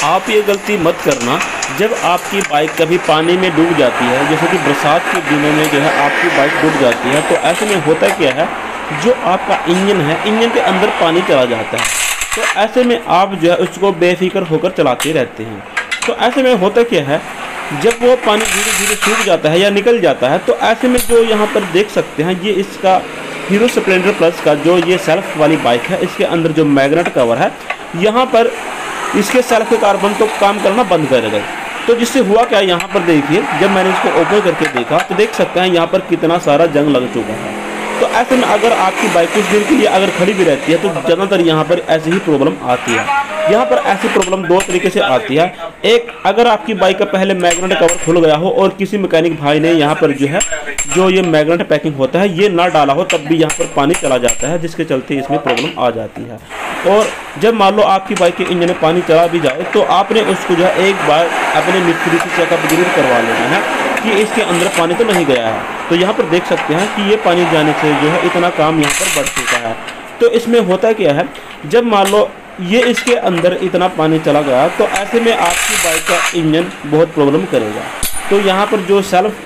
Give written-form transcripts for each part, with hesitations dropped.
आप ये गलती मत करना जब आपकी बाइक कभी पानी में डूब जाती है, जैसे कि बरसात के दिनों में जो है आपकी बाइक डूब जाती है, तो ऐसे में होता क्या है, जो आपका इंजन है, इंजन के अंदर पानी चला जाता है। तो ऐसे में आप जो है उसको बेफिक्र होकर चलाते रहते हैं। तो ऐसे में होता क्या है, जब वो पानी धीरे धीरे सूख जाता है या निकल जाता है, तो ऐसे में जो यहाँ पर देख सकते हैं, ये इसका हीरो स्प्लेंडर प्लस का जो ये सेल्फ वाली बाइक है, इसके अंदर जो मैग्नेट कवर है, यहाँ पर इसके सेल्फ के कार्बन तो काम करना बंद कर गए। तो जिससे हुआ क्या, यहाँ पर देखिए, जब मैंने इसको ओपन करके देखा तो देख सकते हैं यहाँ पर कितना सारा जंग लग चुका है। तो ऐसे में अगर आपकी बाइक कुछ देर के लिए अगर खड़ी भी रहती है, तो ज़्यादातर यहाँ पर ऐसी ही प्रॉब्लम आती है। यहाँ पर ऐसी प्रॉब्लम दो तरीके से आती है। एक, अगर आपकी बाइक का पहले मैग्नेट कवर खुल गया हो और किसी मैकेनिक भाई ने यहाँ पर जो है जो ये मैग्नेट पैकिंग होता है ये ना डाला हो, तब भी यहाँ पर पानी चला जाता है, जिसके चलते इसमें प्रॉब्लम आ जाती है। और जब मान लो आपकी बाइक के इंजन में पानी चला भी जाए, तो आपने उसको जो है एक बार अपने मिस्त्री से चेकअप जरूर करवा लेना है कि इसके अंदर पानी तो नहीं गया है। तो यहाँ पर देख सकते हैं कि ये पानी जाने से जो है इतना काम यहाँ पर बढ़ चुका है। तो इसमें होता क्या है, जब मान लो ये इसके अंदर इतना पानी चला गया, तो ऐसे में आपकी बाइक का इंजन बहुत प्रॉब्लम करेगा। तो यहाँ पर जो सेल्फ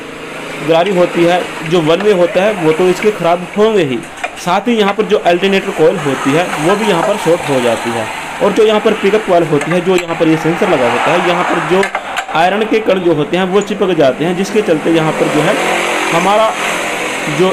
गाड़ी होती है, जो वन वे होता है, वो तो इसके ख़राब होंगे ही, साथ ही यहाँ पर जो अल्टरनेटर कॉइल होती है वो भी यहाँ पर शॉर्ट हो जाती है। और जो यहाँ पर पिकअप कॉइल होती है, जो यहाँ पर ये सेंसर लगा होता है, यहाँ पर जो आयरन के कण जो होते हैं वो चिपक जाते हैं, जिसके चलते यहाँ पर जो है हमारा जो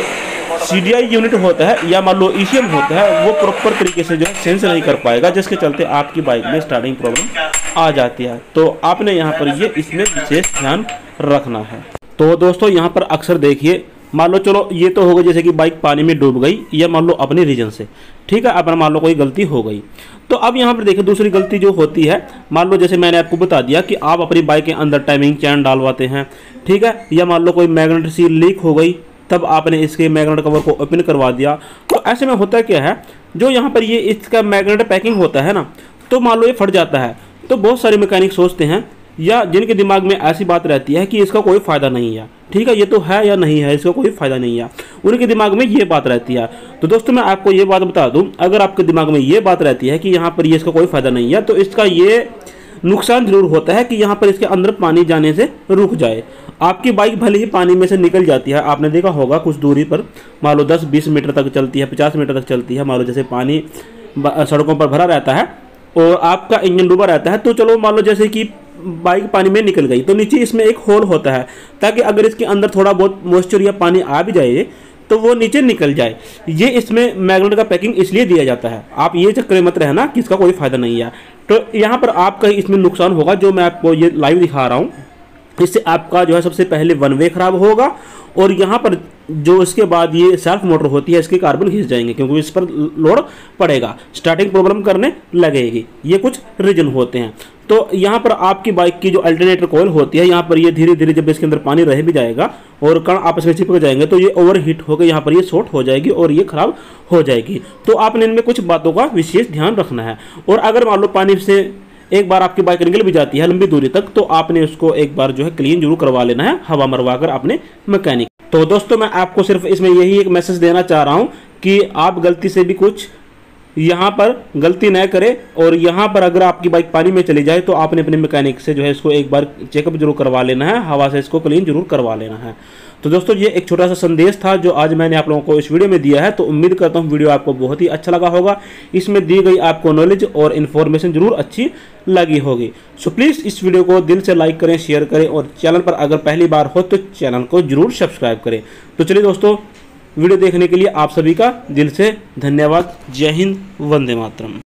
CDI यूनिट होता है या मान लो ECM होता है, वो प्रॉपर तरीके से जो है सेंस नहीं कर पाएगा, जिसके चलते आपकी बाइक में स्टार्टिंग प्रॉब्लम आ जाती है। तो आपने यहाँ पर ये इसमें विशेष ध्यान रखना है। तो दोस्तों यहाँ पर अक्सर देखिए, मान लो चलो ये तो होगा जैसे कि बाइक पानी में डूब गई या मान लो अपने रीजन से, ठीक है, अपना मान लो कोई गलती हो गई। तो अब यहाँ पर देखिए दूसरी गलती जो होती है, मान लो जैसे मैंने आपको बता दिया कि आप अपनी बाइक के अंदर टाइमिंग चैन डालवाते हैं, ठीक है, या मान लो कोई मैग्नेट सील लीक हो गई, तब आपने इसके मैग्नेट कवर को ओपन करवा दिया। तो ऐसे में होता क्या है, जो यहाँ पर ये इसका मैग्नेट पैकिंग होता है ना, तो मान लो ये फट जाता है। तो बहुत सारे मैकेनिक सोचते हैं या जिनके दिमाग में ऐसी बात रहती है कि इसका कोई फ़ायदा नहीं है, ठीक है, ये तो है या नहीं है, इसका कोई फ़ायदा नहीं है, उनके दिमाग में ये बात रहती है। तो दोस्तों मैं आपको ये बात बता दूं, अगर आपके दिमाग में ये बात रहती है कि यहाँ पर ये इसका कोई फ़ायदा नहीं है, तो इसका ये नुकसान जरूर होता है कि यहाँ पर इसके अंदर पानी जाने से रुक जाए। आपकी बाइक भले ही पानी में से निकल जाती है, आपने देखा होगा कुछ दूरी पर मान लो 10-20 मीटर तक चलती है, 50 मीटर तक चलती है, मान लो जैसे पानी सड़कों पर भरा रहता है और आपका इंजन डूबा रहता है, तो चलो मान लो जैसे कि बाइक पानी में निकल गई, तो नीचे इसमें एक होल होता है, ताकि अगर इसके अंदर थोड़ा बहुत मॉइस्चर या पानी आ भी जाए तो वो नीचे निकल जाए। ये इसमें मैग्नेट का पैकिंग इसलिए दिया जाता है। आप ये चक्कर मत रहना कि इसका कोई फ़ायदा नहीं है। तो यहाँ पर आपका इसमें नुकसान होगा, जो मैं आपको ये लाइव दिखा रहा हूँ, इससे आपका जो है सबसे पहले वन वे खराब होगा, और यहाँ पर जो इसके बाद ये सेल्फ मोटर होती है इसके कार्बन घिस जाएंगे, क्योंकि इस पर लोड पड़ेगा, स्टार्टिंग प्रॉब्लम करने लगेगी। ये कुछ रीजन होते हैं। तो यहाँ पर आपकी बाइक की जो अल्टरनेटर कॉइल होती है, यहाँ पर ये धीरे धीरे जब इसके अंदर पानी रह भी जाएगा और कण आपस में चिपक जाएंगे, तो ये ओवर हीट होकर यहाँ पर ये शॉर्ट हो जाएगी और ये खराब हो जाएगी। तो आपने इनमें कुछ बातों का विशेष ध्यान रखना है। और अगर मान लो पानी से एक बार आपकी बाइक निकल भी जाती है लंबी दूरी तक, तो आपने उसको एक बार जो है क्लीन जरूर करवा लेना है, हवा मरवा कर अपने मैकेनिक। तो दोस्तों मैं आपको सिर्फ इसमें यही एक मैसेज देना चाह रहा हूँ कि आप गलती से भी कुछ यहाँ पर गलती न करें, और यहाँ पर अगर आपकी बाइक पानी में चली जाए तो आपने अपने मैकेनिक से जो है इसको एक बार चेकअप जरूर करवा लेना है, हवा से इसको क्लीन जरूर करवा लेना है। तो दोस्तों ये एक छोटा सा संदेश था जो आज मैंने आप लोगों को इस वीडियो में दिया है। तो उम्मीद करता हूँ वीडियो आपको बहुत ही अच्छा लगा होगा, इसमें दी गई आपको नॉलेज और इन्फॉर्मेशन जरूर अच्छी लगी होगी। सो प्लीज़ इस वीडियो को दिल से लाइक करें, शेयर करें, और चैनल पर अगर पहली बार हो तो चैनल को जरूर सब्सक्राइब करें। तो चलिए दोस्तों, वीडियो देखने के लिए आप सभी का दिल से धन्यवाद। जय हिंद, वंदे मातरम।